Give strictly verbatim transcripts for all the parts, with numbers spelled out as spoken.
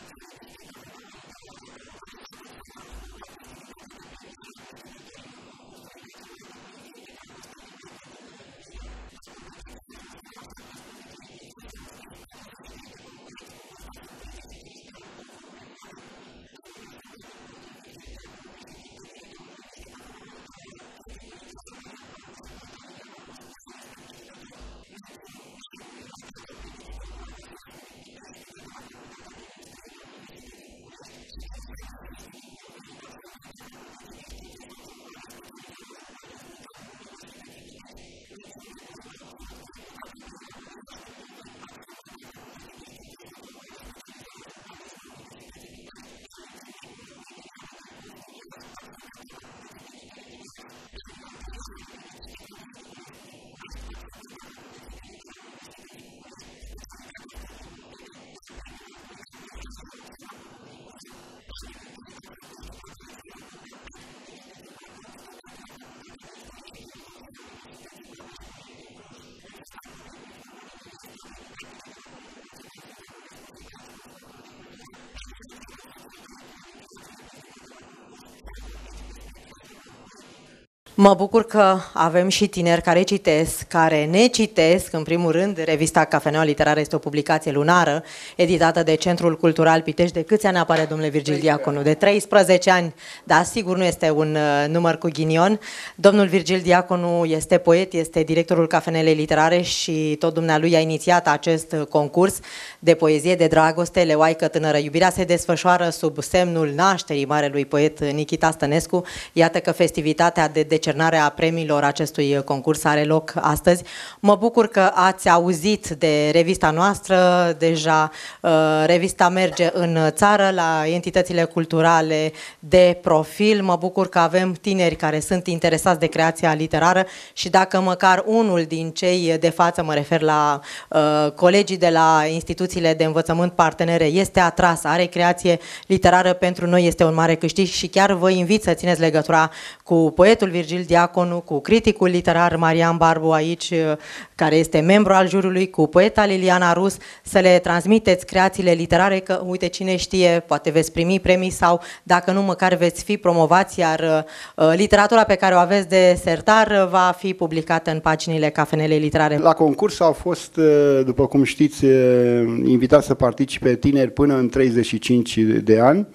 Mă bucur că avem și tineri care citesc, care ne citesc. În primul rând, revista Cafeneaua Literară este o publicație lunară, editată de Centrul Cultural Pitești. De câți ani apare, domnule Virgil Diaconu? De treisprezece ani, dar sigur nu este un uh, număr cu ghinion. Domnul Virgil Diaconu este poet, este directorul Cafenelei Literare și tot dumnealui a inițiat acest concurs de poezie, de dragoste, Leoaică tânără. Iubirea se desfășoară sub semnul nașterii marelui poet Nichita Stănescu. Iată că festivitatea de decernarea premiilor acestui concurs are loc astăzi. Mă bucur că ați auzit de revista noastră. Deja uh, revista merge în țară la entitățile culturale de profil. Mă bucur că avem tineri care sunt interesați de creația literară și dacă măcar unul din cei de față, mă refer la uh, colegii de la instituțiile de învățământ partenere, este atras, are creație literară, pentru noi este un mare câștig și chiar vă invit să țineți legătura cu poetul Virgil Diaconu, cu criticul literar Marian Barbu aici, care este membru al juriului, cu poeta Liliana Rus, să le transmiteți creațiile literare, că uite, cine știe, poate veți primi premii sau dacă nu, măcar veți fi promovați, iar uh, literatura pe care o aveți de sertar va fi publicată în paginile Cafenelei Literare. La concurs au fost, după cum știți, invitați să participe tineri până în treizeci și cinci de ani.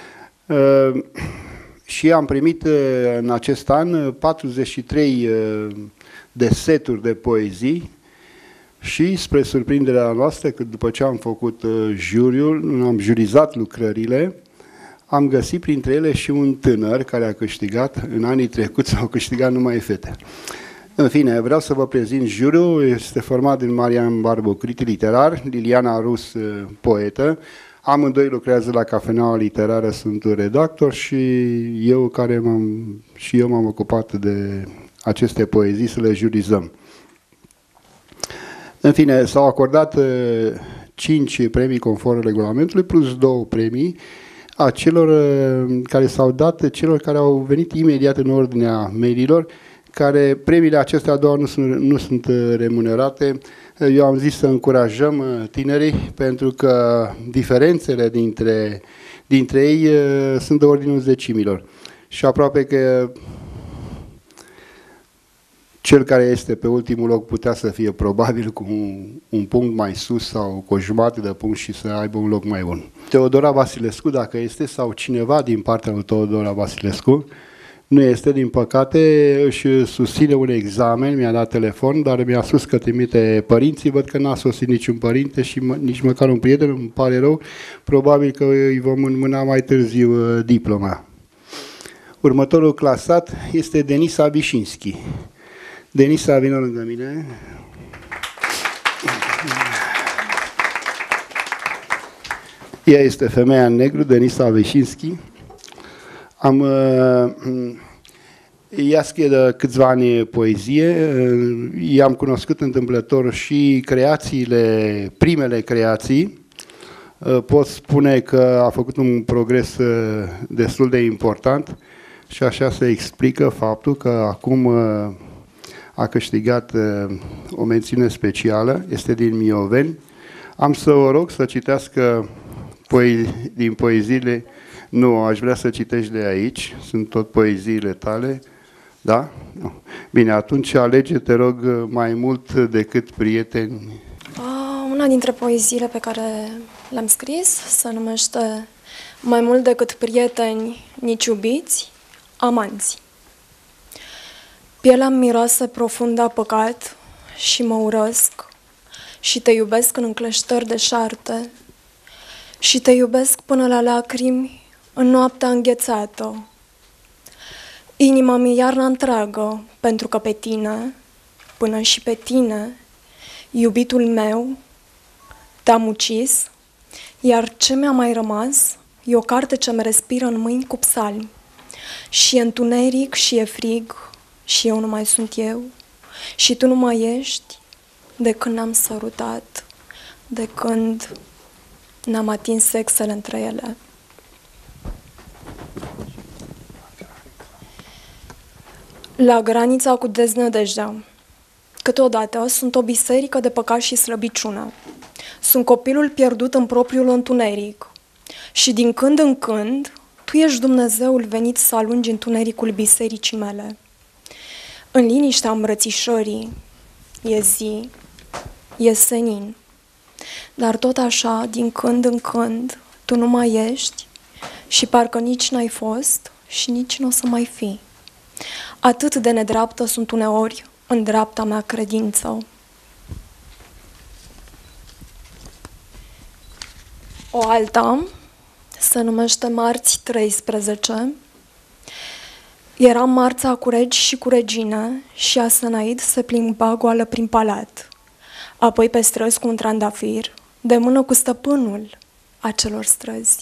Uh, Și am primit în acest an patruzeci și trei de seturi de poezii și, spre surprinderea noastră, că după ce am făcut juriul, am jurizat lucrările, am găsit printre ele și un tânăr care a câștigat. În anii trecuți au câștigat numai fete. În fine, vreau să vă prezint juriul. Este format din Marian Barbu, critic literar, Liliana Rus, poetă. Amândoi lucrează la Cafeneaua Literară, sunt redactor și eu care m-am și eu m-am ocupat de aceste poezii să le jurizăm. În fine, s-au acordat cinci premii conform regulamentului plus două premii a celor care s-au dat celor care au venit imediat în ordinea maililor, care premiile acestea două nu sunt, nu sunt remunerate. Eu am zis să încurajăm tinerii pentru că diferențele dintre, dintre ei sunt de ordinul zecimilor. Și aproape că cel care este pe ultimul loc putea să fie probabil cu un, un punct mai sus sau cu o jumătate de punct și să aibă un loc mai bun. Teodora Vasilescu, dacă este, sau cineva din partea lui Teodora Vasilescu, nu este, din păcate, își susține un examen, mi-a dat telefon, dar mi-a spus că trimite părinții, văd că n-a sosit niciun părinte și mă, nici măcar un prieten, îmi pare rău, probabil că îi vom înmâna mai târziu diploma. Următorul clasat este Denisa Vișinski. Denisa, vină lângă mine. Ea este femeia în negru, Denisa Vișinski. Am, ea scrie de câțiva ani poezie, i-am cunoscut întâmplător și creațiile, primele creații. Pot spune că a făcut un progres destul de important și așa se explică faptul că acum a câștigat o mențiune specială, este din Mioveni. Am să o rog să citească poe din poeziile... Nu, aș vrea să citești de aici, sunt tot poeziile tale, da? Nu. Bine, atunci alege, te rog, mai mult decât prieteni. Una dintre poeziile pe care le-am scris se numește Mai mult decât prieteni, nici iubiți, amanți. Pielea-mi miroase profund a păcat și mă urăsc și te iubesc în încleștări deșarte și te iubesc până la lacrimi în noaptea înghețată. Inima-mi iarna întreagă, pentru că pe tine, până și pe tine, iubitul meu, te-am ucis, iar ce mi-a mai rămas e o carte ce-mi respiră în mâini cu psalmi. Și e întuneric și e frig și eu nu mai sunt eu și tu nu mai ești de când ne-am sărutat, de când ne-am atins sexele între ele. La granița cu deznădejdea. Câteodată sunt o biserică de păcat și slăbiciune. Sunt copilul pierdut în propriul întuneric. Și din când în când, tu ești Dumnezeul venit să alungi întunericul bisericii mele. În liniștea îmbrățișării e zi, e senin. Dar tot așa, din când în când, tu nu mai ești și parcă nici n-ai fost și nici nu o să mai fii. Atât de nedreaptă sunt uneori în dreapta mea credință. O alta se numește Marți treisprezece. Eram marța cu regi și cu regine și Asenaid se plimba goală prin palat. Apoi pe străzi cu un trandafir, de mână cu stăpânul acelor străzi.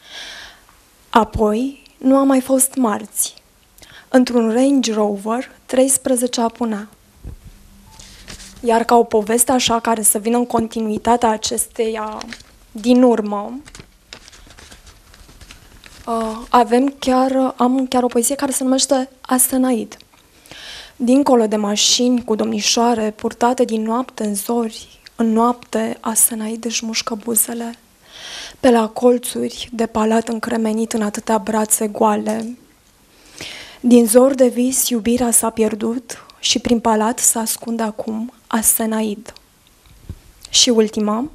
Apoi nu a mai fost marți. Într-un Range Rover, treisprezece apunea. Iar ca o poveste așa care să vină în continuitatea acesteia din urmă, avem chiar, am chiar o poezie care se numește Asenaid. Dincolo de mașini cu domnișoare purtate din noapte în zori, în noapte Asenaid își mușcă buzele, pe la colțuri de palat încremenit în atâtea brațe goale. Din zor de vis iubirea s-a pierdut și prin palat se ascunde acum Asenaid. Și ultima.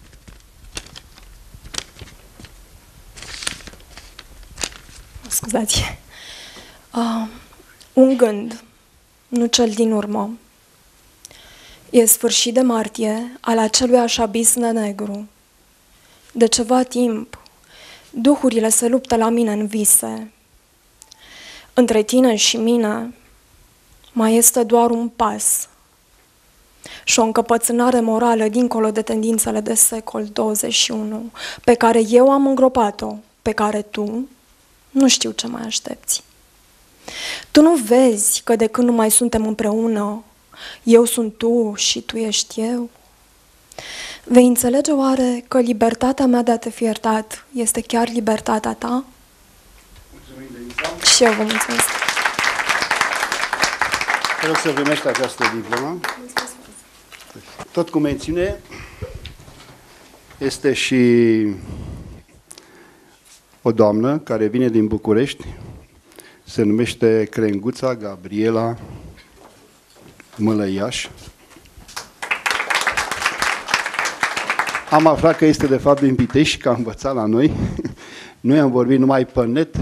Scuzați. Uh, un gând, nu cel din urmă. E sfârșit de martie al acelui așabis negru. De ceva timp, duhurile se luptă la mine în vise. Între tine și mine mai este doar un pas și o încăpățânare morală dincolo de tendințele de secol douăzeci și unu, pe care eu am îngropat-o, pe care tu nu știu ce mai aștepți. Tu nu vezi că de când nu mai suntem împreună, eu sunt tu și tu ești eu? Vei înțelege oare că libertatea mea de a te fi iertat este chiar libertatea ta? Și eu vă mulțumesc. Te rog să primești această diplomă. Tot cu mențiune este și o doamnă care vine din București, se numește Crenguța Gabriela Mălăiaș. Am aflat că este de fapt din Pitești, că a învățat la noi. Noi am vorbit numai pe net.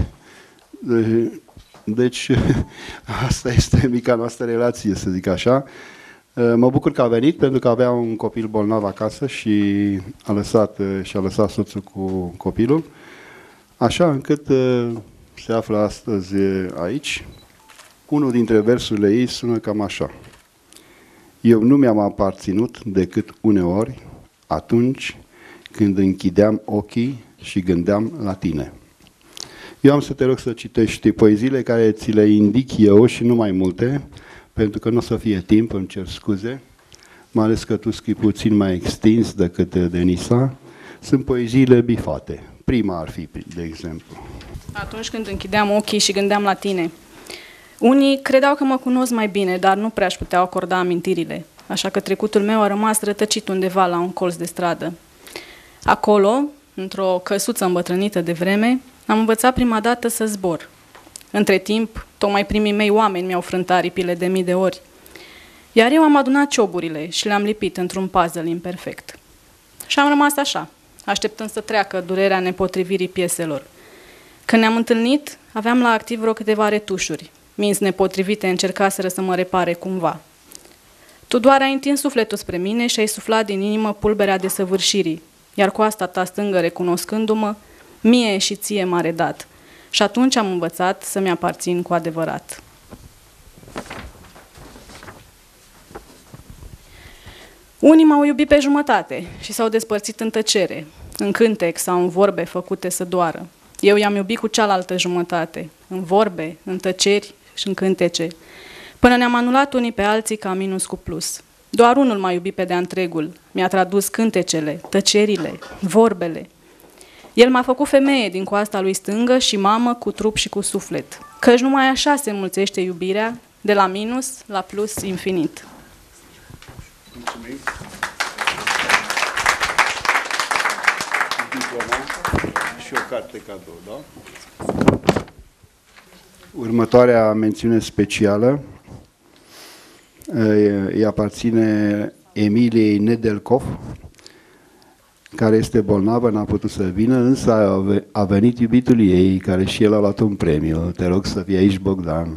Deci, asta este mica noastră relație, să zic așa. Mă bucur că a venit, pentru că avea un copil bolnav acasă și a lăsat, și-a lăsat soțul cu copilul, așa încât se află astăzi aici. Unul dintre versurile ei sună cam așa. Eu nu mi-am aparținut decât uneori atunci când închideam ochii și gândeam la tine. Eu am să te rog să citești poeziile care ți le indic eu și nu mai multe, pentru că nu o să fie timp, îmi cer scuze, mai ales că tu scrii puțin mai extins decât Denisa. Sunt poeziile bifate. Prima ar fi, de exemplu. Atunci când închideam ochii și gândeam la tine. Unii credeau că mă cunosc mai bine, dar nu prea-și puteau acorda amintirile, așa că trecutul meu a rămas rătăcit undeva la un colț de stradă. Acolo, într-o căsuță îmbătrânită de vreme, am învățat prima dată să zbor. Între timp, tocmai primii mei oameni mi-au frânt aripile de mii de ori. Iar eu am adunat cioburile și le-am lipit într-un puzzle imperfect. Și am rămas așa, așteptând să treacă durerea nepotrivirii pieselor. Când ne-am întâlnit, aveam la activ vreo câteva retușuri. Minți nepotrivite încercaseră să mă repare cumva. Tu doar ai întins sufletul spre mine și ai suflat din inimă pulberea desăvârșirii, iar cu asta ta stângă, recunoscându-mă, mie și ție m-a redat. Și atunci am învățat să-mi aparțin cu adevărat. Unii m-au iubit pe jumătate și s-au despărțit în tăcere, în cântec sau în vorbe făcute să doară. Eu i-am iubit cu cealaltă jumătate, în vorbe, în tăceri și în cântece, până ne-am anulat unii pe alții ca minus cu plus. Doar unul m-a iubit pe de-a întregul, mi-a tradus cântecele, tăcerile, vorbele. El m-a făcut femeie din coasta lui stângă și mamă cu trup și cu suflet, căci numai așa se înmulțește iubirea, de la minus la plus infinit. Mulțumim. Și o carte cadou, da? Următoarea mențiune specială îi aparține Emiliei Nedelkov, care este bolnavă, n-a putut să vină, însă a venit iubitul ei, care și el a luat un premiu. Te rog să fii aici, Bogdan.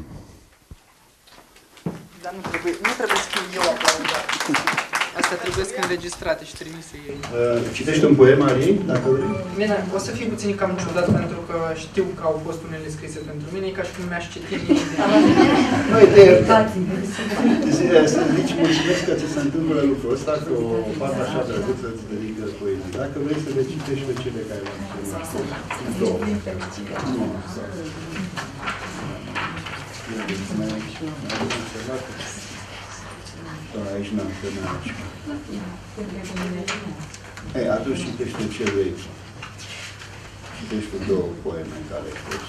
Dar nu trebuie, nu trebuie să fiu eu aplaudat. Astea trebuie să înregistrate și trimise ei. Uh, citești un poem al ei, dacă vrei? Bine, o să fie puțin cam ciudat, pentru că știu că au fost unele scrise pentru mine, e ca și cum mi-aș citi ei. Nu, ideea, să zici mulțumesc că ți se întâmplă lucrul ăsta, că o fată așa drăguță îți dedică poezii. Dacă vrei să le citești pe cele care le-am citit. Două. Aici n-am terminat. Ei, atunci citește ce vrei. Citește două poeme în care ai fost.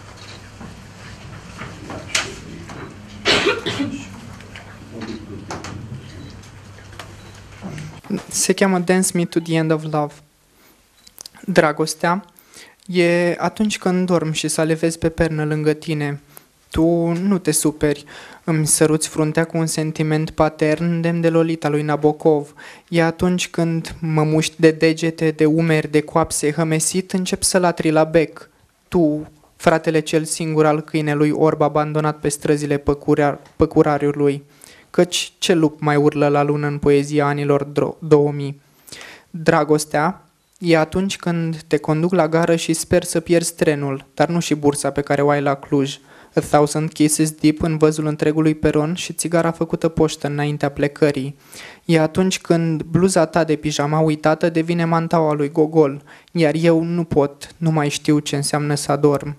Se cheamă Dance Me to the End of Love. Dragostea e atunci când dormi și să le vezi pe pernă lângă tine. Tu nu te superi, îmi săruți fruntea cu un sentiment patern demn de Lolita lui Nabokov. E atunci când mă muști de degete, de umeri, de coapse, hămesit, încep să latri la bec. Tu, fratele cel singur al câinelui orb abandonat pe străzile păcurar, păcurariului, căci ce lup mai urlă la lună în poezia anilor două mii. Dragostea e atunci când te conduc la gară și sper să pierzi trenul, dar nu și bursa pe care o ai la Cluj. A thousand kisses deep în văzul întregului peron și țigara făcută poștă înaintea plecării. E atunci când bluza ta de pijama uitată devine mantaua lui Gogol, iar eu nu pot, nu mai știu ce înseamnă să adorm.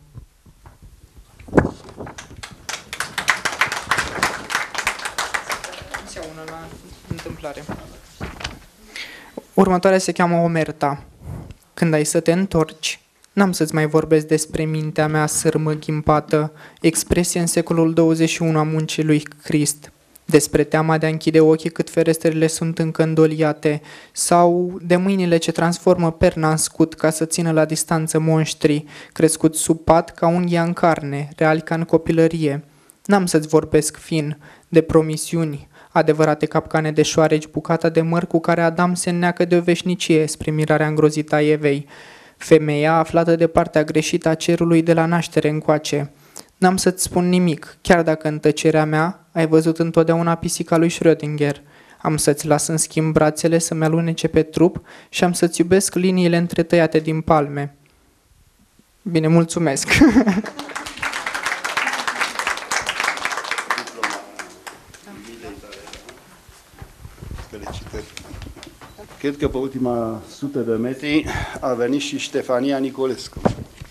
Una la întâmplare. Următoarea se cheamă Omerta. Când ai să te întorci, n-am să-ți mai vorbesc despre mintea mea sârmă ghimpată, expresie în secolul douăzeci și unu a muncii lui Crist, despre teama de a închide ochii cât ferestrele sunt încă îndoliate, sau de mâinile ce transformă perna în scut ca să țină la distanță monștri, crescuți sub pat ca unghia în carne, reali ca în copilărie. N-am să-ți vorbesc fin de promisiuni, adevărate capcane de șoareci, bucata de măr cu care Adam se înneacă de o veșnicie spre mirarea îngrozită a Evei, femeia aflată de partea greșită a cerului de la naștere încoace. N-am să-ți spun nimic, chiar dacă în tăcerea mea ai văzut întotdeauna pisica lui Schrödinger. Am să-ți las în schimb brațele să-mi alunece pe trup și am să-ți iubesc liniile întretăiate din palme. Bine, mulțumesc! Cred că pe ultima sută de metri a venit și Ștefania Nicolescu.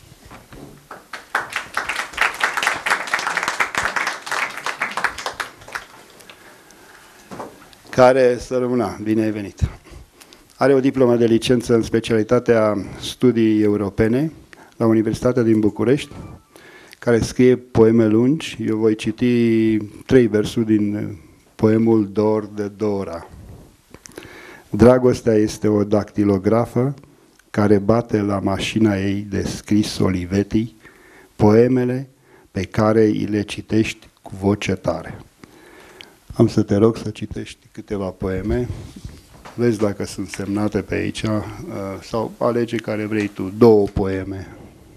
Care să rămână, bine ai venit. Are o diplomă de licență în specialitatea studii europene la Universitatea din București, care scrie poeme lungi. Eu voi citi trei versuri din poemul Dor de Dora. Dragostea este o dactilografă care bate la mașina ei de scris Olivetti poemele pe care îi le citești cu voce tare. Am să te rog să citești câteva poeme, vezi dacă sunt semnate pe aici, sau alege care vrei tu, două poeme.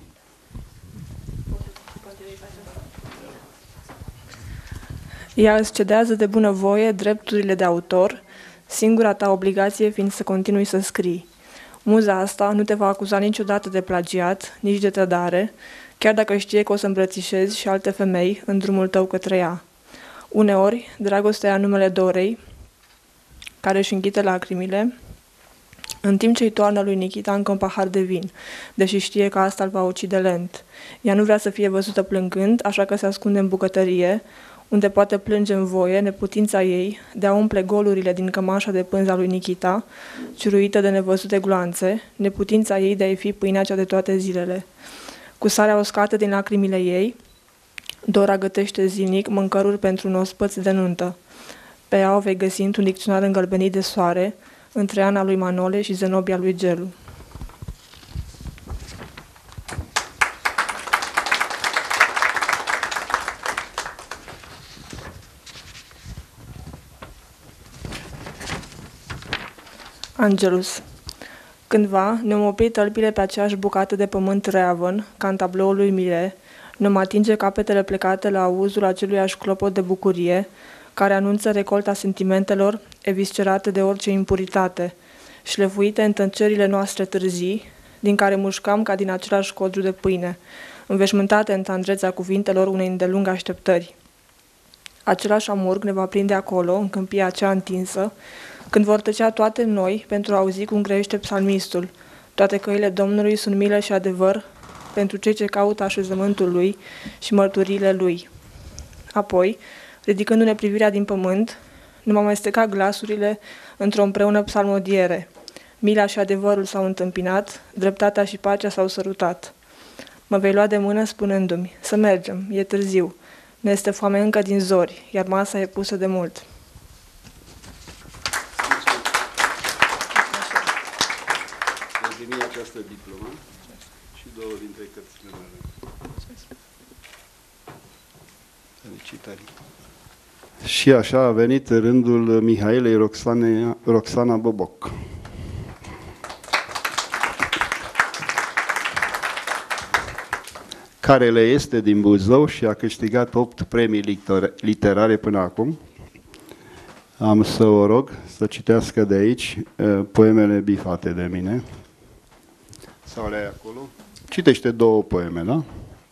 Ea îți cedează de bunăvoie drepturile de autor, singura ta obligație fiind să continui să scrii. Muza asta nu te va acuza niciodată de plagiat, nici de trădare, chiar dacă știe că o să îmbrățișezi și alte femei în drumul tău către ea. Uneori, dragostea ia numele Dorei, care își înghite lacrimile, în timp ce îi toarnă lui Nikita încă un pahar de vin, deși știe că asta îl va ucide lent. Ea nu vrea să fie văzută plângând, așa că se ascunde în bucătărie, unde poate plânge în voie neputința ei de a umple golurile din cămașa de pânza lui Nikita, ciuruită de nevăzute gloanțe, neputința ei de a-i fi pâinea cea de toate zilele. Cu sarea uscată din lacrimile ei, Dora gătește zilnic mâncăruri pentru un ospăț de nuntă. Pe ea o vei găsi într-un dicționar îngălbenit de soare, între Ana lui Manole și Zenobia lui Gelu. Angelus. Cândva ne-am oprit tălpile pe aceeași bucată de pământ reavăn, ca în tabloul lui Mile, ne-am atinge capetele plecate la auzul aceluiași clopot de bucurie, care anunță recolta sentimentelor, eviscerate de orice impuritate, șlefuite în tăcerile noastre târzii, din care mușcam ca din același codru de pâine, înveșmântate în tandrețea cuvintelor unei îndelungi așteptări. Același amurg ne va prinde acolo, în câmpia aceea întinsă, când vor tăcea toate noi pentru a auzi cum grăiește psalmistul. Toate căile Domnului sunt milă și adevăr pentru cei ce caută așezământul lui și mărturiile lui. Apoi, ridicându-ne privirea din pământ, nu m-am amestecat glasurile într-o împreună psalmodiere. Mila și adevărul s-au întâmpinat, dreptatea și pacea s-au sărutat. Mă vei lua de mână spunându-mi, să mergem, e târziu, ne este foame încă din zori, iar masa e pusă de mult. Această diplomă și două dintre cărțile mele. Felicitări. Și așa a venit rândul Mihaelei Roxane, Roxana Boboc. Care le este din Buzău și a câștigat opt premii literare până acum. Am să o rog să citească de aici poemele bifate de mine. Sau le ai acolo? Citește două poeme, da?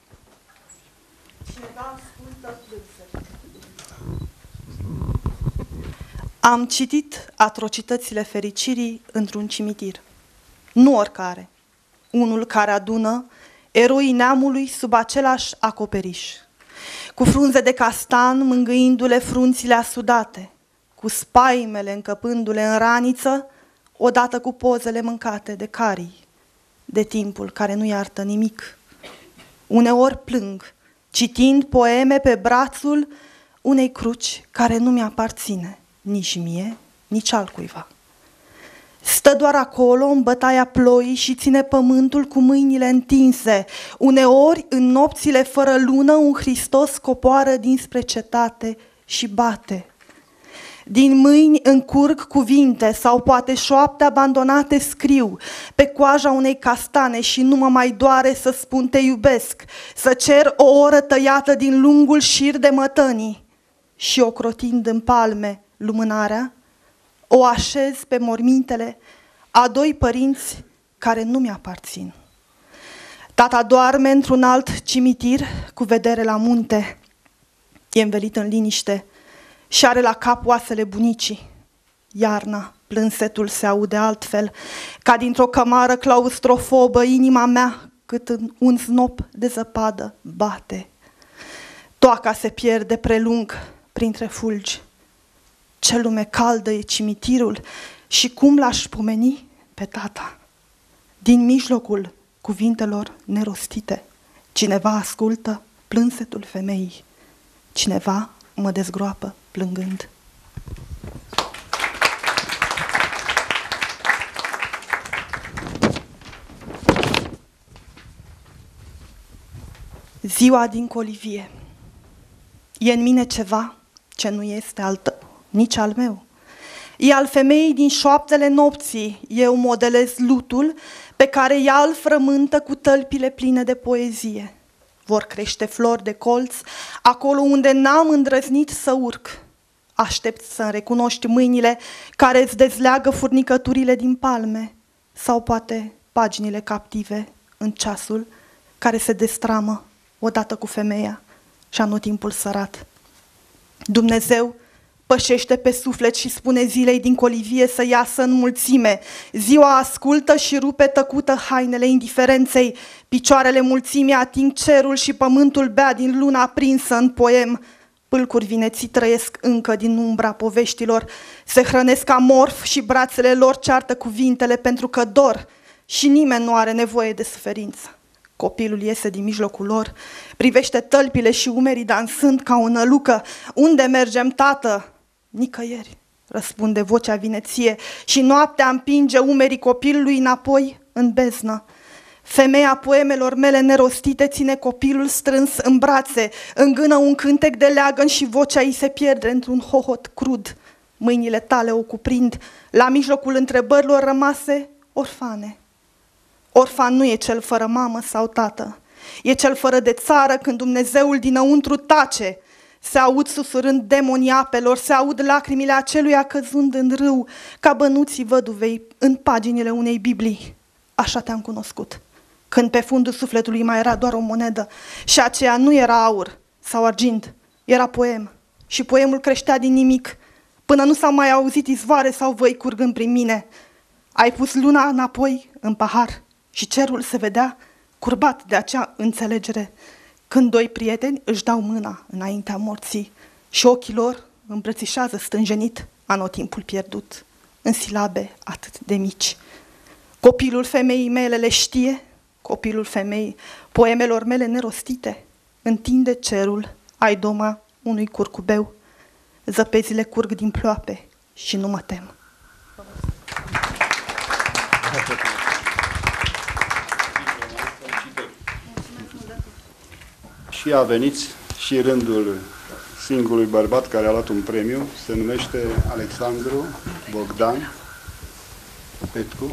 Am citit Atrocitățile fericirii într-un cimitir. Nu oricare. Unul care adună eroii neamului sub același acoperiș, cu frunze de castan mângâindu-le frunțile asudate, cu spaimele încăpându-le în raniță, odată cu pozele mâncate de carii, de timpul care nu iartă nimic. Uneori plâng, citind poeme pe brațul unei cruci care nu mi-aparține, nici mie, nici altcuiva. Stă doar acolo în bătaia ploii și ține pământul cu mâinile întinse. Uneori, în nopțile fără lună, un Hristos coboară dinspre cetate și bate. Din mâini încurg cuvinte sau poate șoapte abandonate scriu pe coaja unei castane și nu mă mai doare să spun te iubesc, să cer o oră tăiată din lungul șir de mătănii și ocrotind în palme lumânarea, o așez pe mormintele a doi părinți care nu mi-aparțin. Tata doarme într-un alt cimitir cu vedere la munte, e învelit în liniște și are la cap oasele bunicii. Iarna, plânsetul se aude altfel, ca dintr-o cămară claustrofobă, inima mea, cât în un snop de zăpadă, bate. Toaca se pierde prelung printre fulgi. Ce lume caldă e cimitirul și cum l-aș pomeni pe tata. Din mijlocul cuvintelor nerostite, cineva ascultă plânsetul femeii, cineva mă dezgroapă plângând. Ziua din colivie. E în mine ceva ce nu este al tău, nici al meu. E al femeii din șoaptele nopții. Eu modelez lutul pe care ea îl frământă cu tălpile pline de poezie. Vor crește flori de colț acolo unde n-am îndrăznit să urc. Aștept să-mi recunoști mâinile care îți dezleagă furnicăturile din palme sau poate paginile captive în ceasul care se destramă odată cu femeia și anotimpul sărat. Dumnezeu pășește pe suflet și spune zilei din colivie să iasă în mulțime. Ziua ascultă și rupe tăcută hainele indiferenței. Picioarele mulțimii ating cerul și pământul bea din luna aprinsă în poem. Pâlcuri vineții trăiesc încă din umbra poveștilor. Se hrănesc amorf și brațele lor ceartă cuvintele pentru că dor și nimeni nu are nevoie de suferință. Copilul iese din mijlocul lor, privește tălpile și umerii dansând ca o nălucă. Unde mergem, tată? Nicăieri, răspunde vocea vineție și noaptea împinge umerii copilului înapoi în beznă. Femeia poemelor mele nerostite ține copilul strâns în brațe, îngână un cântec de leagăn și vocea ei se pierde într-un hohot crud. Mâinile tale o cuprind, la mijlocul întrebărilor rămase orfane. Orfan nu e cel fără mamă sau tată, e cel fără de țară când Dumnezeul dinăuntru tace. Se aud susurând demonii apelor, se aud lacrimile aceluia căzând în râu, ca bănuții văduvei în paginile unei Biblii. Așa te-am cunoscut, când pe fundul sufletului mai era doar o monedă și aceea nu era aur sau argint, era poem. Și poemul creștea din nimic, până nu s-au mai auzit izvoare sau văi curgând prin mine. Ai pus luna înapoi în pahar și cerul se vedea curbat de acea înțelegere, când doi prieteni își dau mâna înaintea morții și ochii lor îmbrățișează stânjenit anotimpul pierdut, în silabe atât de mici. Copilul femeii mele le știe, copilul femeii poemelor mele nerostite, întinde cerul, ai doma unui curcubeu, zăpezile curg din ploape și nu mă tem. Și a venit și rândul singurului bărbat care a luat un premiu, se numește Alexandru Bogdan Petcu,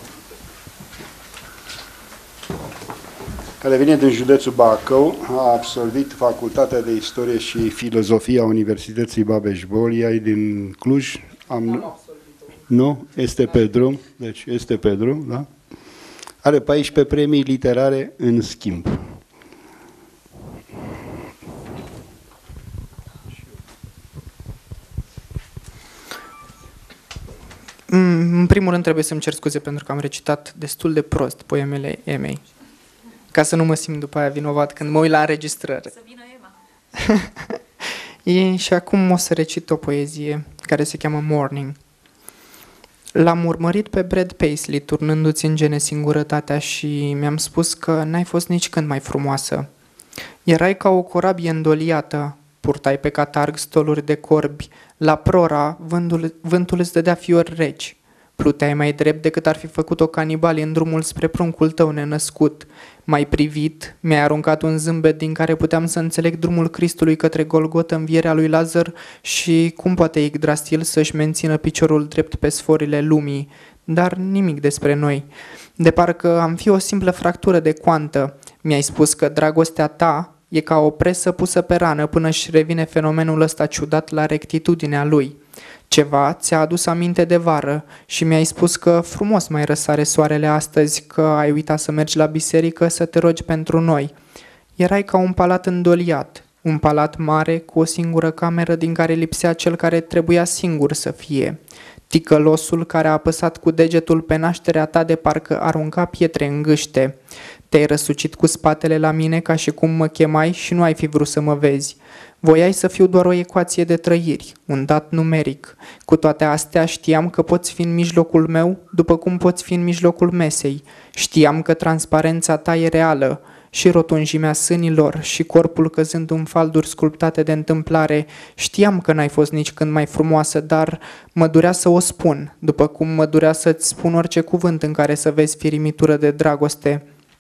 care vine din județul Bacău, a absolvit Facultatea de Istorie și Filozofie a Universității Babeș-Bolyai din Cluj. Am... Nu? Este pe drum, deci este pe drum, da? Are paisprezece premii literare în schimb. În primul rând trebuie să-mi cer scuze pentru că am recitat destul de prost poemele Emei, ca să nu mă simt după aia vinovat când mă uit la înregistrări. Să vină Ema. E, și acum o să recit o poezie care se cheamă Morning. L-am urmărit pe Brad Paisley turnându-ți în gene singurătatea și mi-am spus că n-ai fost nici când mai frumoasă. Erai ca o corabie îndoliată, purtai pe catarg stoluri de corbi, la prora vântul, vântul îți dădea fiori reci. Pluteai mai drept decât ar fi făcut-o canibali în drumul spre pruncul tău nenăscut. M-ai privit, mi-ai aruncat un zâmbet din care puteam să înțeleg drumul Cristului către Golgotă, învierea lui Lazar și cum poate Yggdrasil să-și mențină piciorul drept pe sforile lumii, dar nimic despre noi. De parcă am fi o simplă fractură de coantă. Mi-ai spus că dragostea ta e ca o presă pusă pe rană până își revine fenomenul ăsta ciudat la rectitudinea lui. Ceva ți-a adus aminte de vară și mi-ai spus că frumos mai răsare soarele astăzi, că ai uitat să mergi la biserică să te rogi pentru noi. Erai ca un palat îndoliat, un palat mare cu o singură cameră din care lipsea cel care trebuia singur să fie. Ticălosul care a apăsat cu degetul pe nașterea ta de parcă arunca pietre în gâște. Te-ai răsucit cu spatele la mine ca și cum mă chemai și nu ai fi vrut să mă vezi. Voiai să fiu doar o ecuație de trăiri, un dat numeric. Cu toate astea știam că poți fi în mijlocul meu, după cum poți fi în mijlocul mesei. Știam că transparența ta e reală și rotunjimea sânilor și corpul căzând în falduri sculptate de întâmplare. Știam că n-ai fost nici când mai frumoasă, dar mă durea să o spun, după cum mă durea să-ți spun orice cuvânt în care să vezi firimitură de dragoste.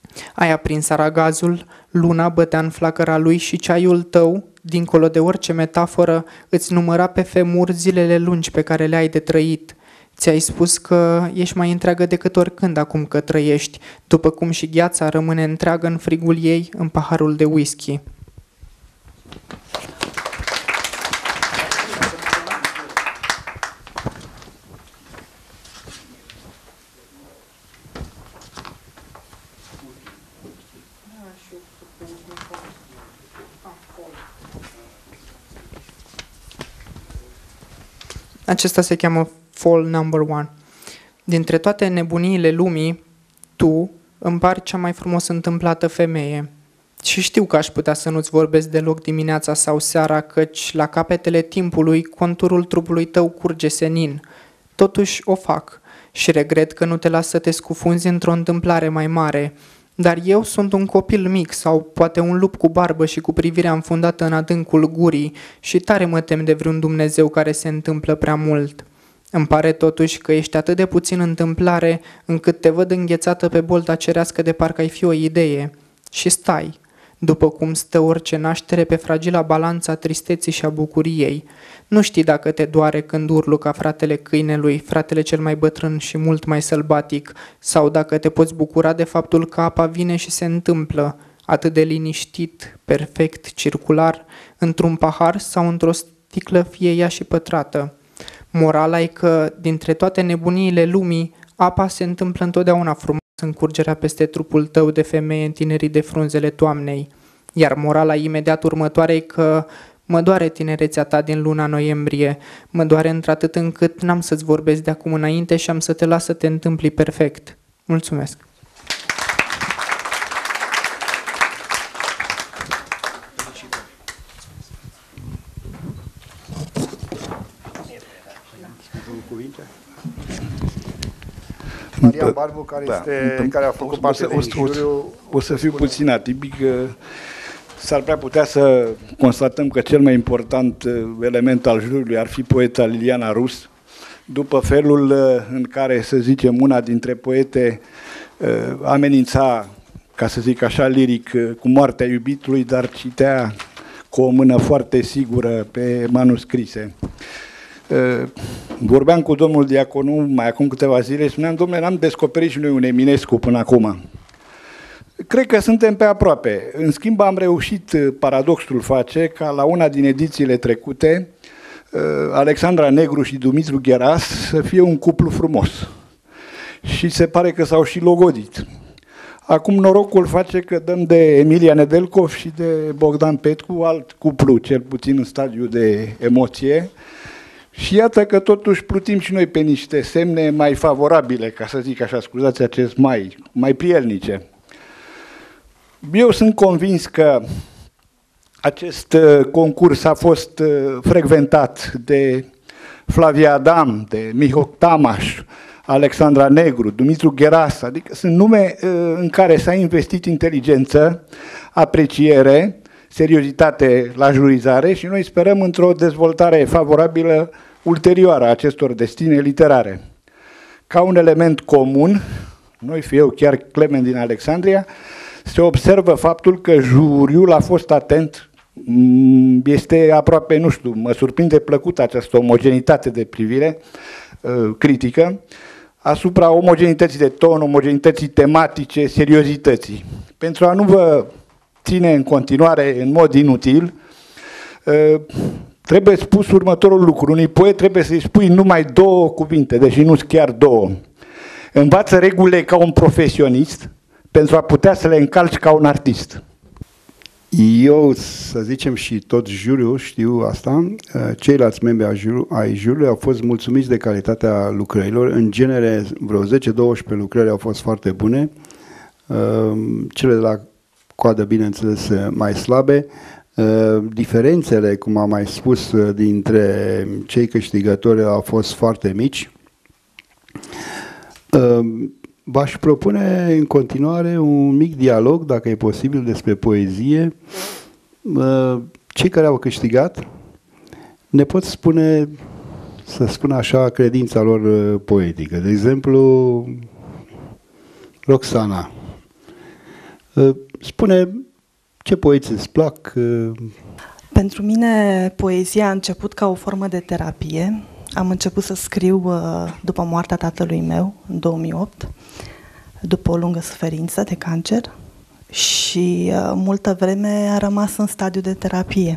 Ai aprins aragazul, luna bătea în flacăra lui și ceaiul tău, dincolo de orice metaforă, îți număra pe femur zilele lungi pe care le-ai de trăit. Ți-ai spus că ești mai întreagă decât oricând acum că trăiești, după cum și gheața rămâne întreagă în frigul ei, în paharul de whisky. Acesta se cheamă Fall Number One. Dintre toate nebuniile lumii, tu îmi pari cea mai frumos întâmplată femeie. Și știu că aș putea să nu-ți vorbesc deloc dimineața sau seara, căci la capetele timpului conturul trupului tău curge senin. Totuși o fac și regret că nu te las să te scufunzi într-o întâmplare mai mare. Dar eu sunt un copil mic sau poate un lup cu barbă și cu privirea înfundată în adâncul gurii și tare mă tem de vreun Dumnezeu care se întâmplă prea mult. Îmi pare totuși că ești atât de puțin întâmplare încât te văd înghețată pe bolta cerească de parcă ai fi o idee. Și stai, după cum stă orice naștere pe fragila balanța tristeții și a bucuriei. Nu știi dacă te doare când urlu ca fratele câinelui, fratele cel mai bătrân și mult mai sălbatic, sau dacă te poți bucura de faptul că apa vine și se întâmplă, atât de liniștit, perfect, circular, într-un pahar sau într-o sticlă fie ea și pătrată. Morala e că, dintre toate nebuniile lumii, apa se întâmplă întotdeauna frumos în curgerea peste trupul tău de femeie întinerit de frunzele toamnei. Iar morala imediat următoare e că mă doare tinerețea ta din luna noiembrie, mă doare într-atât încât n-am să-ți vorbesc de acum înainte și am să te las să te întâmpli perfect. Mulțumesc! Maria Barbu, care, da, este, care a făcut parte o, din o, juriu. O să fiu puțin atipic. S-ar prea putea să constatăm că cel mai important element al juriului ar fi poeta Liliana Rus, după felul în care, să zicem, una dintre poete amenința, ca să zic așa, liric, cu moartea iubitului, dar citea cu o mână foarte sigură pe manuscrise. Vorbeam cu domnul Diaconu mai acum câteva zile și spuneam, domnule, n-am descoperit și noi un Eminescu până acum. Cred că suntem pe aproape. În schimb, am reușit, paradoxul face, ca la una din edițiile trecute, Alexandra Negru și Dumitru Gheras să fie un cuplu frumos. Și se pare că s-au și logodit. Acum norocul face că dăm de Emilia Nedelcov și de Bogdan Petcu, alt cuplu, cel puțin în stadiu de emoție. Și iată că totuși plutim și noi pe niște semne mai favorabile, ca să zic așa, scuzați acest mai, mai prielnice. Eu sunt convins că acest concurs a fost frecventat de Flavia Adam, de Mihoc Tamaș, Alexandra Negru, Dumitru Gheras, adică sunt nume în care s-a investit inteligență, apreciere, seriozitate la jurizare și noi sperăm într-o dezvoltare favorabilă ulterioară a acestor destine literare. Ca un element comun, noi fi eu chiar Clement din Alexandria, se observă faptul că juriul a fost atent, este aproape, nu știu, mă surprinde plăcut această omogenitate de privire uh, critică, asupra omogenității de ton, omogenității tematice, seriozității. Pentru a nu vă ține în continuare în mod inutil, uh, trebuie spus următorul lucru. Unui poet trebuie să-i spui numai două cuvinte, deși nu sunt chiar două. Învață regulile ca un profesionist, pentru a putea să le încalci ca un artist. Eu, să zicem, și tot juriul știu asta, ceilalți membri ai juriului au fost mulțumiți de calitatea lucrărilor. În genere, vreo zece douăsprezece lucrări au fost foarte bune, cele de la coadă, bineînțeles, mai slabe. Diferențele, cum am mai spus, dintre cei câștigători au fost foarte mici. V-aș propune în continuare un mic dialog, dacă e posibil, despre poezie. Cei care au câștigat ne pot spune, să spun așa, credința lor poetică. De exemplu, Roxana. Spune ce poeți îți plac. Pentru mine poezia a început ca o formă de terapie. Am început să scriu după moartea tatălui meu, în două mii opt, după o lungă suferință de cancer și multă vreme a rămas în stadiu de terapie.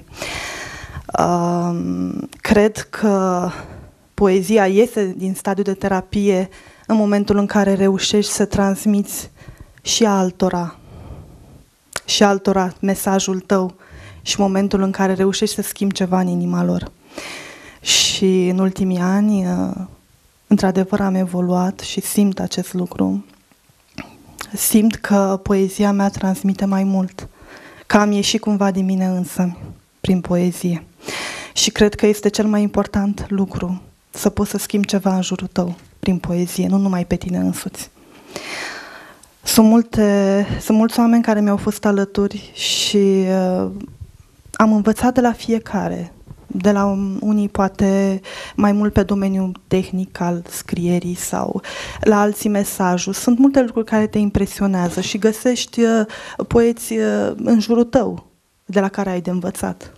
Cred că poezia iese din stadiul de terapie în momentul în care reușești să transmiți și altora, și altora mesajul tău și momentul în care reușești să schimbi ceva în inima lor. Și în ultimii ani, într-adevăr, am evoluat și simt acest lucru. Simt că poezia mea transmite mai mult, că am ieșit cumva din mine însă prin poezie. Și cred că este cel mai important lucru, să poți să schimbi ceva în jurul tău prin poezie, nu numai pe tine însuți. Sunt, multe, sunt mulți oameni care mi-au fost alături și uh, am învățat de la fiecare. De la unii poate mai mult pe domeniul tehnic al scrierii sau la alții mesajul. Sunt multe lucruri care te impresionează și găsești uh, poeți uh, în jurul tău de la care ai de învățat.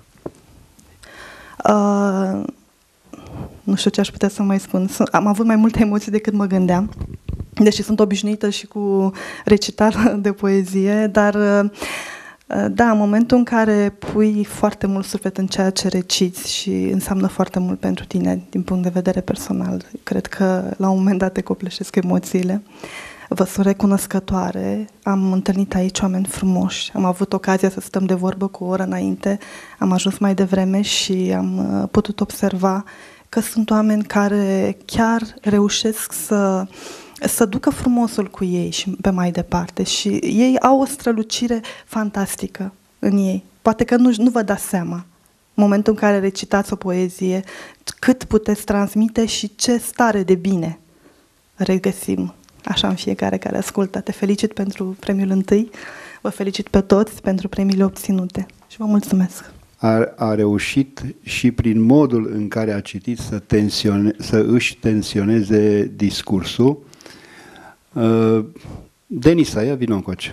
Uh, nu știu ce aș putea să mai spun. Am avut mai multe emoții decât mă gândeam, deși sunt obișnuită și cu recitarea de poezie, dar da, în momentul în care pui foarte mult suflet în ceea ce reciți și înseamnă foarte mult pentru tine din punct de vedere personal, cred că la un moment dat te copleșesc emoțiile. Vă sunt recunoscătoare, am întâlnit aici oameni frumoși, am avut ocazia să stăm de vorbă cu o oră înainte, am ajuns mai devreme și am putut observa că sunt oameni care chiar reușesc să, să ducă frumosul cu ei și pe mai departe și ei au o strălucire fantastică în ei. Poate că nu, nu vă dați seama, în momentul în care recitați o poezie, cât puteți transmite și ce stare de bine regăsim. Așa în fiecare care ascultă. Te felicit pentru premiul întâi, vă felicit pe toți pentru premiile obținute și vă mulțumesc. A, a reușit și prin modul în care a citit să, tensione, să își tensioneze discursul. Uh, Denisa, ia vină încoace.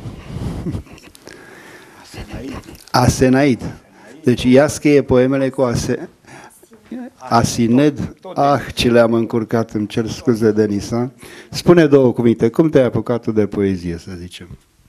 Asenaid. Deci ea scrie poemele cu ase... Asined. Ah, ce le-am încurcat, îmi cer scuze, Denisa. Spune două cuvinte. Cum te-ai apucat tu de poezie, să zicem?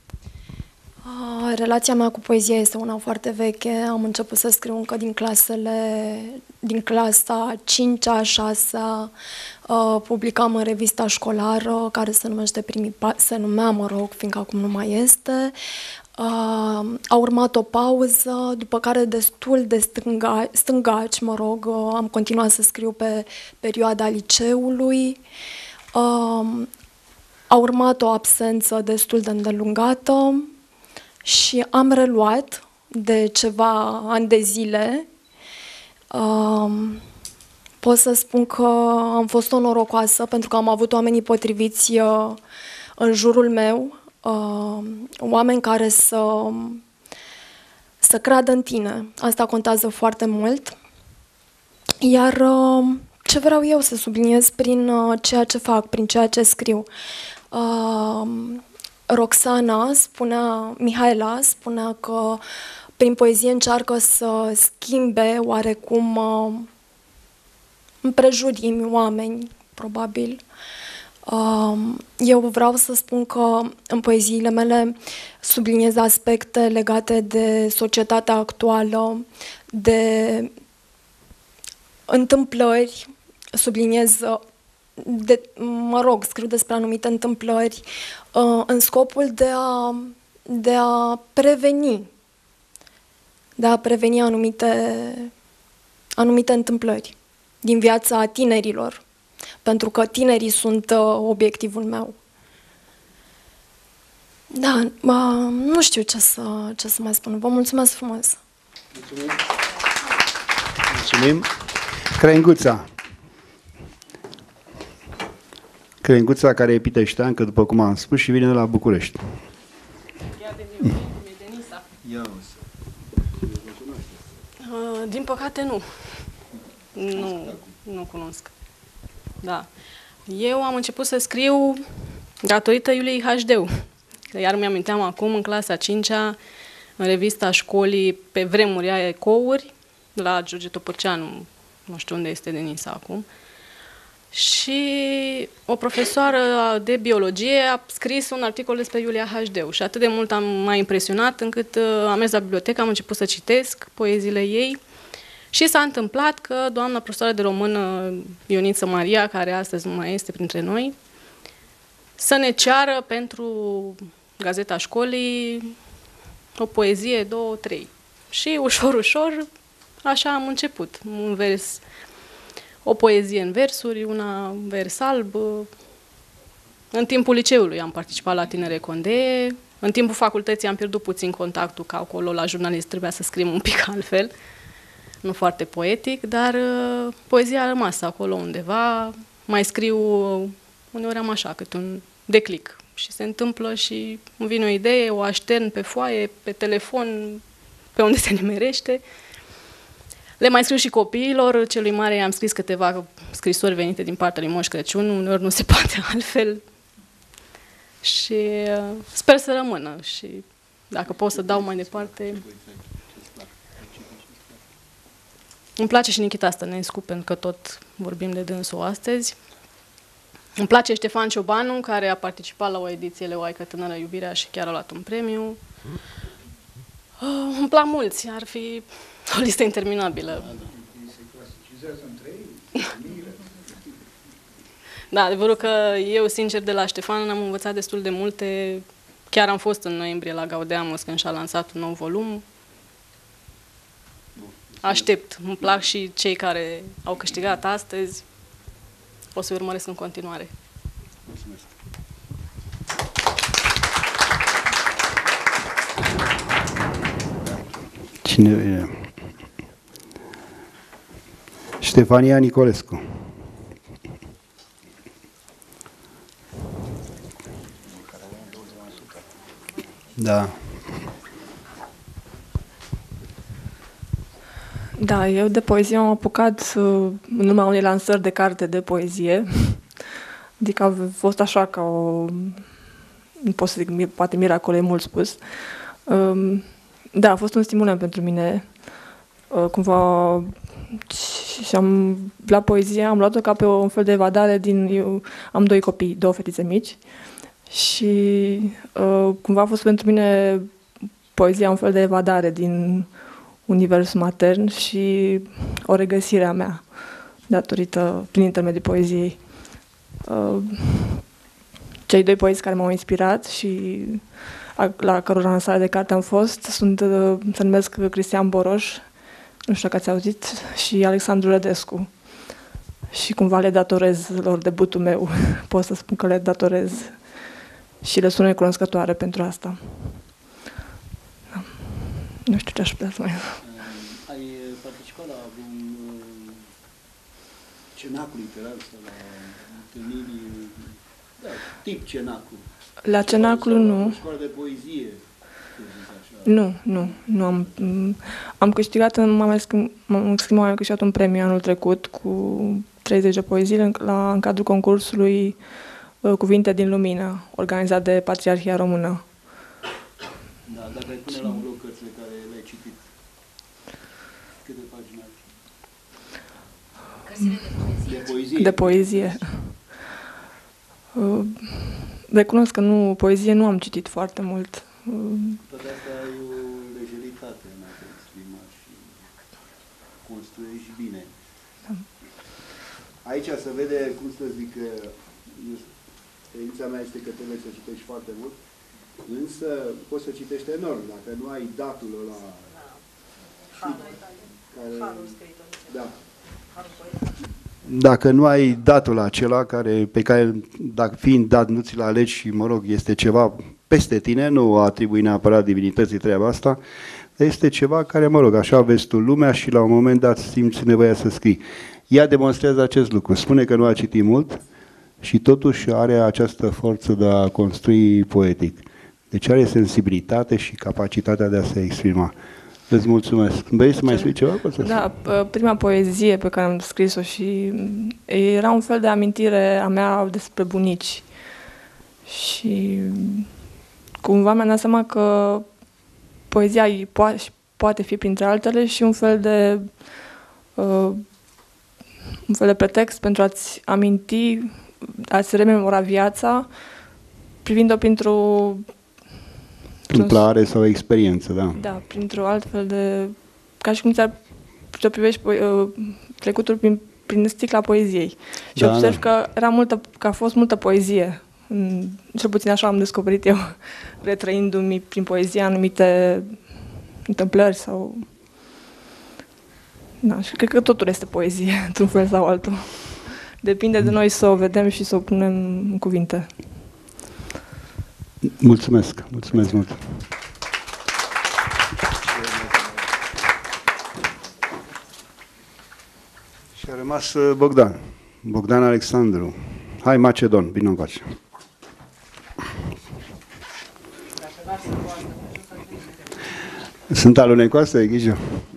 Relația mea cu poezia este una foarte veche. Am început să scriu încă din clasele, din clasa a cincea, a șasea. Uh, publicam în revista școlară, care se numește Primii Pa- se numea, mă rog, fiindcă acum nu mai este. Uh, a urmat o pauză, după care destul de stânga, stângaci, mă rog, uh, am continuat să scriu pe perioada liceului. Uh, a urmat o absență destul de îndelungată și am reluat de ceva ani de zile. Uh, pot să spun că am fost o norocoasă pentru că am avut oamenii potriviți uh, în jurul meu, uh, oameni care să, să creadă în tine. Asta contează foarte mult. Iar uh, ce vreau eu să subliniez prin uh, ceea ce fac, prin ceea ce scriu. Uh, Roxana spunea, Mihaela spunea că prin poezie încearcă să schimbe oarecum uh, împrejurimi, oameni, probabil. Uh, eu vreau să spun că în poeziile mele subliniez aspecte legate de societatea actuală, de întâmplări, subliniez, de, mă rog, scriu despre anumite întâmplări uh, în scopul de a, de a preveni, de a preveni anumite, anumite întâmplări din viața tinerilor, pentru că tinerii sunt uh, obiectivul meu. Da, uh, nu știu ce să, ce să mai spun. Vă mulțumesc frumos! Mulțumim! Mulțumim! Crenguța! Crenguța care e piteșteancă, după cum am spus, și vine de la București. Din păcate nu. Nu, nu cunosc. Da. Eu am început să scriu datorită Iuliei H D-ul, Iar mi-aminteam acum, în clasa a cincea, în revista școlii, pe vremuri aia Ecouri, la George Topârceanu, nu știu unde este Denisa acum, și o profesoară de biologie a scris un articol despre Iulia Hașdeu și atât de mult am m-a impresionat încât am mers la bibliotecă, am început să citesc poeziile ei și s-a întâmplat că doamna profesoară de română Ioniță Maria, care astăzi nu mai este printre noi, să ne ceară pentru Gazeta Școlii o poezie, două, trei. Și ușor, ușor, așa am început. Un vers, o poezie în versuri, una în vers alb. În timpul liceului am participat la Tinere Condee. În timpul facultății am pierdut puțin contactul, că acolo la jurnalist trebuia să scriem un pic altfel. Nu foarte poetic, dar uh, poezia a rămas acolo undeva. Mai scriu, uneori am așa, cât un declic. Și se întâmplă și îmi vine o idee, o aștern pe foaie, pe telefon, pe unde se nimerește. Le mai scriu și copiilor. Celui mare i-am scris câteva scrisori venite din partea lui Moș Crăciun, uneori nu se poate altfel. Și uh, sper să rămână și dacă pot să dau mai departe... Îmi place și Nikita Stănescu, pentru că tot vorbim de dânsul astăzi. Îmi place Ștefan Ciobanu, care a participat la o ediție Leoaică Tânără Iubirea și chiar a luat un premiu. Uh, îmi plac mulți, ar fi o listă interminabilă. Da, adevărul că eu, sincer, de la Ștefan am învățat destul de multe. Chiar am fost în noiembrie la Gaudeamus când și-a lansat un nou volum. Aștept. Îmi plac și cei care au câștigat astăzi. O să urmăresc în continuare. Mulțumesc. Cine e? Ștefania Nicolescu. Da. Da, eu de poezie am apucat uh, în urma unei lansări de carte de poezie. Adică a fost așa ca o... Nu pot să zic, poate miracol, e mult spus. Uh, da, a fost un stimulant pentru mine. Uh, cumva... Și am, la poezie am luat-o ca pe un fel de evadare din... Eu am doi copii, două fetițe mici. Și uh, cumva a fost pentru mine poezia un fel de evadare din universul matern și o regăsire a mea datorită, prin intermediul poeziei. Uh, cei doi poeți care m-au inspirat și a, la cărora lansare de carte am fost sunt, uh, se numesc Cristian Boroș, nu știu dacă ați auzit, și Alexandru Rădescu. Și cumva le datorez lor debutul meu. Pot să spun că le datorez și le sunt recunoscătoare pentru asta. Da. Nu știu ce aș putea să mai... Ai participat la un cenacul literar sau la întâlniri, da, tip cenacul? La cenacul nu. Școală de poezie. Nu, nu, nu am... Am câștigat, m-am mai schimb, m-am schimbat, am câștigat un premiu anul trecut cu treizeci de poezii în, la, în cadrul concursului uh, Cuvinte din Lumină, organizat de Patriarhia Română. Da, dacă ai pune la un loc cărțile care le-ai citit, câte pagini ai? Cărțile de poezie. De poezie. Uh, recunosc că nu, poezie nu am citit foarte mult. Toate astea ai o lejeritate în a te exprima și construiești bine. Da. Aici se vede, cum să zic, că tendința mea este că trebuie să citești foarte mult, însă poți să citești enorm, dacă nu ai datul ăla. Harul scriitor. Da. Dacă nu ai datul acela care, pe care, dacă fiind dat, nu ți-l alegi și, mă rog, este ceva peste tine, nu atribui neapărat divinității treaba asta, este ceva care, mă rog, așa vezi tu lumea și la un moment dat simți nevoia să scrii. Ea demonstrează acest lucru, spune că nu a citit mult și totuși are această forță de a construi poetic. Deci are sensibilitate și capacitatea de a se exprima. Îți mulțumesc. Vrei să mai spui ceva? Da, prima poezie pe care am scris-o și era un fel de amintire a mea despre bunici. Și cumva mi-am dat seama că poezia po- poate fi, printre altele, și un fel de uh, un fel de pretext pentru a-ți aminti, a-ți rememora viața, privind-o printr-o... Întâmplare sau experiență, da. Da, printr-o altfel de... Ca și cum ți-ar să privești uh, trecutul prin, prin sticla poeziei. Și Da, observ da. că, era multă, că a fost multă poezie. Mm, Cel puțin așa am descoperit eu, retrăindu-mi prin poezie anumite întâmplări sau... Da, și cred că totul este poezie, într-un fel sau altul. Depinde de noi să o vedem și să o punem în cuvinte. Mulțumesc, mulțumesc mult. Și a rămas uh, Bogdan, Bogdan Alexandru. Hai, Macedon, bine încoace. Sunt alunecoase, Ghijo?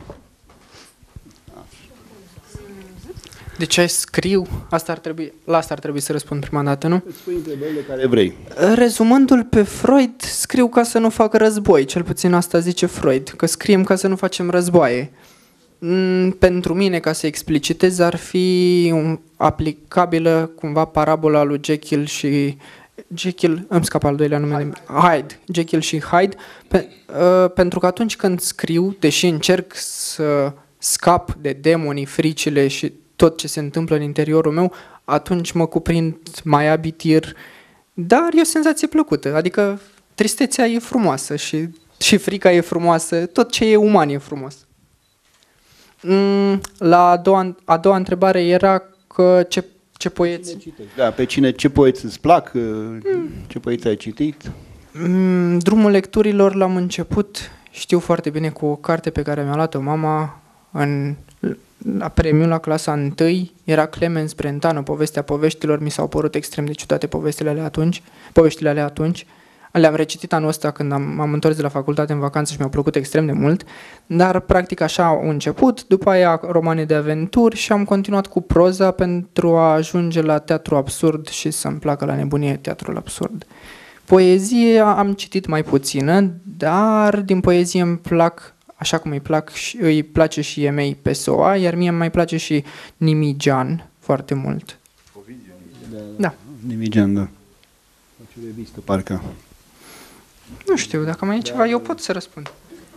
De ce scriu? Asta ar trebui, la asta ar trebui să răspund prima dată, nu? Îți spui întrebările care vrei. Rezumându-l pe Freud, scriu ca să nu fac război, cel puțin asta zice Freud, că scriem ca să nu facem războaie. Pentru mine, ca să explicitez, ar fi un, aplicabilă cumva parabola lui Jekyll și Jekyll, îmi scapă al doilea nume, Hyde, Jekyll și Hyde, pe, uh, pentru că atunci când scriu, deși încerc să scap de demonii, fricile și tot ce se întâmplă în interiorul meu, atunci mă cuprind mai abitir, dar e o senzație plăcută, adică tristețea e frumoasă și, și frica e frumoasă, tot ce e uman e frumos. Mm, la a doua, a doua întrebare era că ce, ce poeți... Da, pe cine, ce poeți îți plac, mm. ce poeți ai citit? Mm, drumul lecturilor l-am început, știu foarte bine, cu o carte pe care mi-a luat-o mama în... La premiul la clasa întâi era Clemens Brentano, Povestea poveștilor, mi s-au părut extrem de ciudate povestile alea atunci, poveștile alea atunci. Le-am recitit anul ăsta când am, m-am întors de la facultate în vacanță și mi-au plăcut extrem de mult, dar practic așa au început, după aia romane de aventuri și am continuat cu proza pentru a ajunge la teatru absurd și să-mi placă la nebunie teatrul absurd. Poezie am citit mai puțină, dar din poezie îmi plac, așa cum îi, plac, îi place și Emei Pessoa, iar mie îmi mai place și Nimigean foarte mult. Da. Nimigean, da. Ce revistă, parcă. Nu știu, dacă mai e ceva, eu pot să răspund.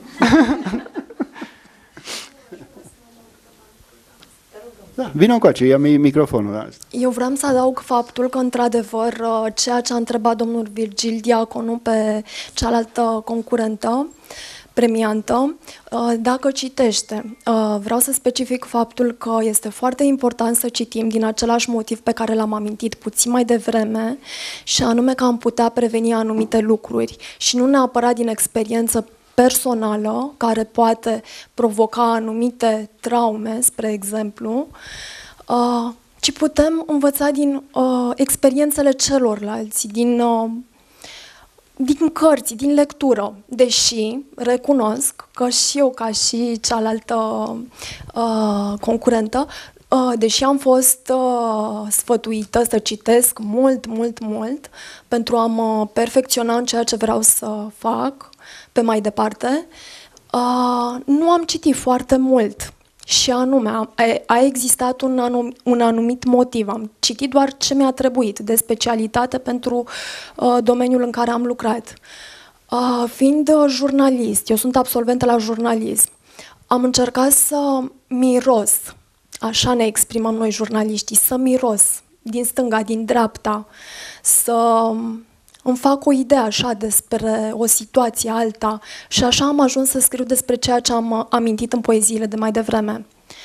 Da, vină încoace, ia microfonul. Da. Eu vreau să adaug faptul că, într-adevăr, ceea ce a întrebat domnul Virgil Diaconu pe cealaltă concurentă, premiantă, dacă citește. Vreau să specific faptul că este foarte important să citim din același motiv pe care l-am amintit puțin mai devreme, și anume că am putea preveni anumite lucruri și nu neapărat din experiență personală, care poate provoca anumite traume, spre exemplu, ci putem învăța din experiențele celorlalți, din din cărți, din lectură, deși recunosc că și eu, ca și cealaltă uh, concurentă, uh, deși am fost uh, sfătuită să citesc mult, mult, mult, pentru a mă perfecționa în ceea ce vreau să fac pe mai departe, uh, nu am citit foarte mult. Și anume, a, a existat un, anum, un anumit motiv. Am citit doar ce mi-a trebuit de specialitate pentru uh, domeniul în care am lucrat. Uh, fiind uh, jurnalist, eu sunt absolventă la jurnalism, am încercat să miros, așa ne exprimăm noi jurnaliștii, să miros din stânga, din dreapta, să îmi fac o idee așa despre o situație alta și așa am ajuns să scriu despre ceea ce am amintit în poeziile de mai devreme.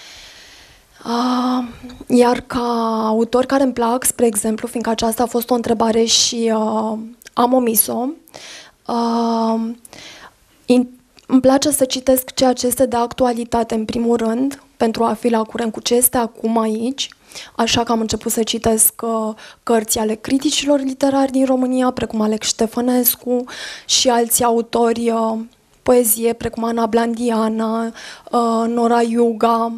Uh, iar ca autor care îmi plac, spre exemplu, fiindcă aceasta a fost o întrebare și uh, am omis-o, uh, îmi place să citesc ceea ce este de actualitate în primul rând, pentru a fi la curent cu ce este acum aici. Așa că am început să citesc uh, cărți ale criticilor literari din România, precum Alex Ștefănescu și alți autori, uh, poezie, precum Ana Blandiana, uh, Nora Iuga.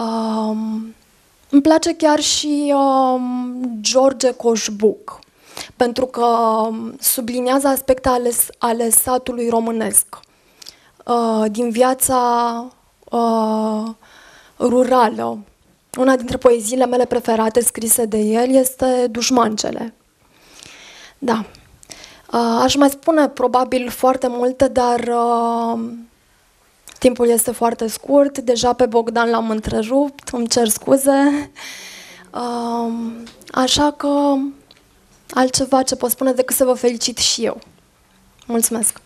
Uh, îmi place chiar și uh, George Coșbuc, pentru că subliniază aspecte ale, ale satului românesc, uh, din viața uh, rurală. Una dintre poeziile mele preferate scrise de el este Dușmancele. Da. Uh, aș mai spune probabil foarte multe, dar uh, timpul este foarte scurt. Deja pe Bogdan l-am întrerupt, îmi cer scuze. Uh, așa că altceva ce pot spune decât să vă felicit și eu. Mulțumesc!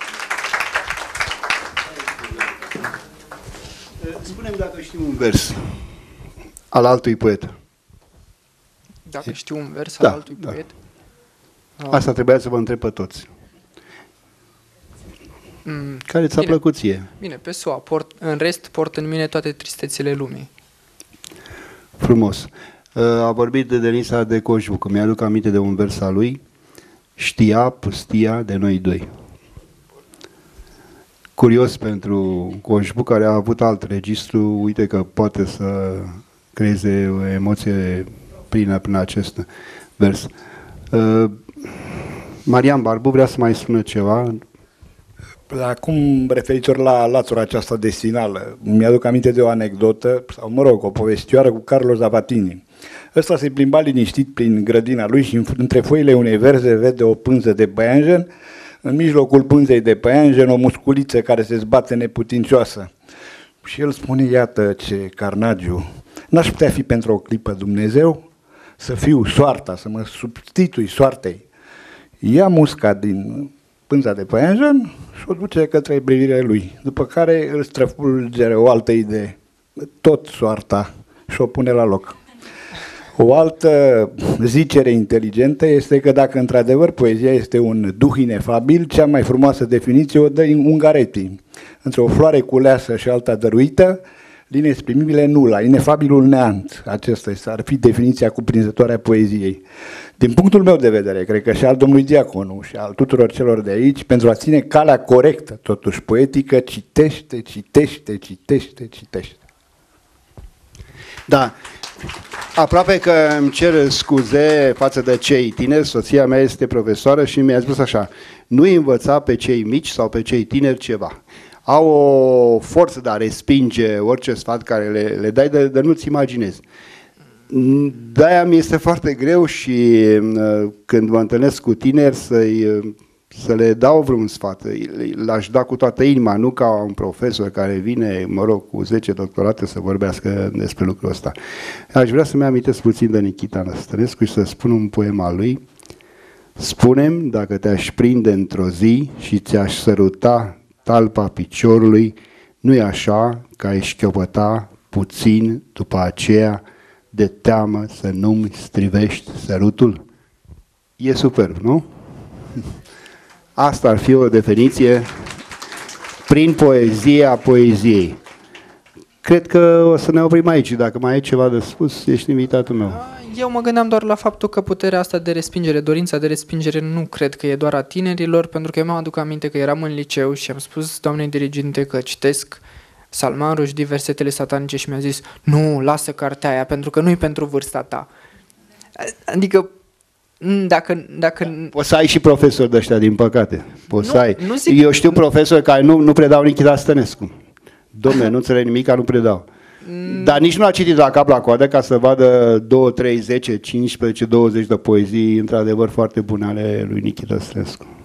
Spune-mi dacă știu un vers al altui poet. Dacă știu un vers da, al altui da. poet? Asta trebuia să vă întreb pe toți. Mm, Care ți-a bine, plăcut ție? Bine, pe S U A. Port, în rest, port în mine toate tristețile lumii. Frumos. A vorbit de Denisa de Coșbuc. Mi-aduc aminte de un vers al lui. Știa pustia de noi doi. Curios pentru Coșbuc, care a avut alt registru. Uite că poate să creeze o emoție plină prin acest vers. Uh, Marian Barbu vrea să mai spună ceva. Acum, referitor la latura aceasta destinală, mi-aduc aminte de o anecdotă, sau mă rog, o povestioară cu Carlo Zavattini. Ăsta se plimba liniștit prin grădina lui și între foile unei verze vede o pânză de păianjen, în mijlocul pânzei de păianjen o musculiță care se zbate neputincioasă. Și el spune, iată ce carnagiu, n-aș putea fi pentru o clipă Dumnezeu? Să fiu soarta, să mă substitui soartei. Ia musca din pânza de păianjen și o duce către privirea lui, după care îl străfulgere o altă idee, tot soarta, și o pune la loc. O altă zicere inteligentă este că dacă într-adevăr poezia este un duh inefabil, cea mai frumoasă definiție o dă Ungaretti. Între o floare culeasă și alta dăruită, l'inexprimibile nula, inefabilul neant. Acesta este, ar fi definiția cuprinzătoare a poeziei. Din punctul meu de vedere, cred că și al domnului Diaconu și al tuturor celor de aici, pentru a ține calea corectă, totuși poetică, citește, citește, citește, citește. Da. Aproape că îmi cer scuze față de cei tineri, soția mea este profesoară și mi-a spus așa, nu-i învăța pe cei mici sau pe cei tineri ceva. Au o forță de a respinge orice sfat care le, le dai, de, de nu-ți imaginezi. De-aia mi este foarte greu și când mă întâlnesc cu tineri să-i, să le dau vreun sfat. L-aș da cu toată inima, nu ca un profesor care vine, mă rog, cu zece doctorate să vorbească despre lucrul ăsta. Aș vrea să-mi amintesc puțin de Nichita Năstănescu și să spun un poem al lui. Spune-mi dacă te-aș prinde într-o zi și ți-aș săruta talpa piciorului, nu-i așa că ai șchiopăta puțin după aceea de teamă să nu-mi strivești sărutul? E superb, nu? Asta ar fi o definiție prin poezia poeziei. Cred că o să ne oprim aici. Dacă mai ai ceva de spus, ești invitatul meu. Eu mă gândeam doar la faptul că puterea asta de respingere, dorința de respingere, nu cred că e doar a tinerilor, pentru că eu mi-aduc aminte că eram în liceu și am spus doamnei diriginte că citesc Salman Rushdie, versetele satanice, și mi-a zis, nu, lasă cartea aia, pentru că nu-i pentru vârsta ta. Adică, dacă... dacă... Poți să ai și profesori de ăștia, din păcate. Poți nu, să ai. Nu zic... Eu știu profesori care nu, nu predau Nichita Stănescu. Dom'le, nu înțeleg nimic, nu predau. Mm. Dar nici nu a citit la cap la coadă ca să vadă două, trei, zece, cincisprezece, douăzeci de poezii într-adevăr foarte bune ale lui Nichita Stănescu.